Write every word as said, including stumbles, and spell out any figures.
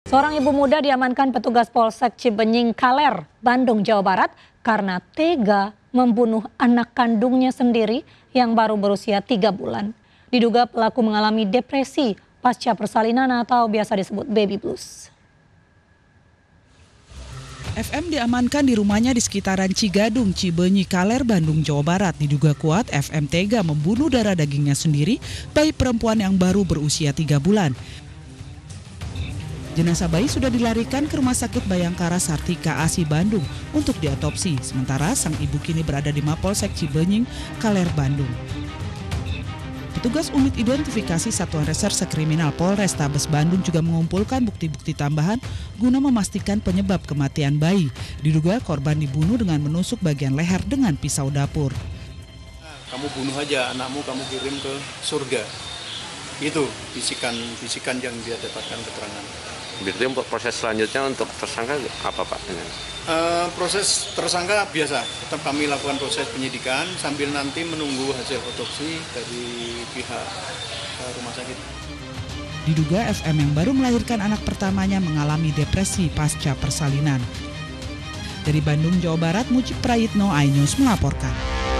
Seorang ibu muda diamankan petugas Polsek Cibenying Kaler, Bandung, Jawa Barat karena tega membunuh anak kandungnya sendiri yang baru berusia tiga bulan. Diduga pelaku mengalami depresi pasca persalinan atau biasa disebut baby blues. F M diamankan di rumahnya di sekitaran Cigadung, Cibenying Kaler, Bandung, Jawa Barat. Diduga kuat F M tega membunuh darah dagingnya sendiri, bayi perempuan yang baru berusia tiga bulan. Jenazah bayi sudah dilarikan ke Rumah Sakit Bayangkara Sartika A S I Bandung untuk diotopsi. Sementara sang ibu kini berada di Mapolsek Cibenying Kaler, Bandung. Petugas unit identifikasi Satuan Reserse Kriminal Polrestabes Bandung juga mengumpulkan bukti-bukti tambahan guna memastikan penyebab kematian bayi. Diduga korban dibunuh dengan menusuk bagian leher dengan pisau dapur. Kamu bunuh aja anakmu, kamu kirim ke surga. Itu bisikan-bisikan yang dia dapatkan keterangan. Berarti untuk proses selanjutnya untuk tersangka apa Pak? Uh, proses tersangka biasa, tetap kami lakukan proses penyidikan sambil nanti menunggu hasil otopsi dari pihak uh, rumah sakit. Diduga F M yang baru melahirkan anak pertamanya mengalami depresi pasca persalinan. Dari Bandung, Jawa Barat, Mujib Prayitno, iNews melaporkan.